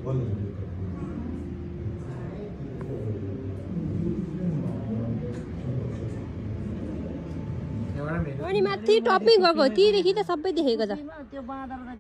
अनि माथि टपिङ गएको तीदेखि त सबै देखेको छ।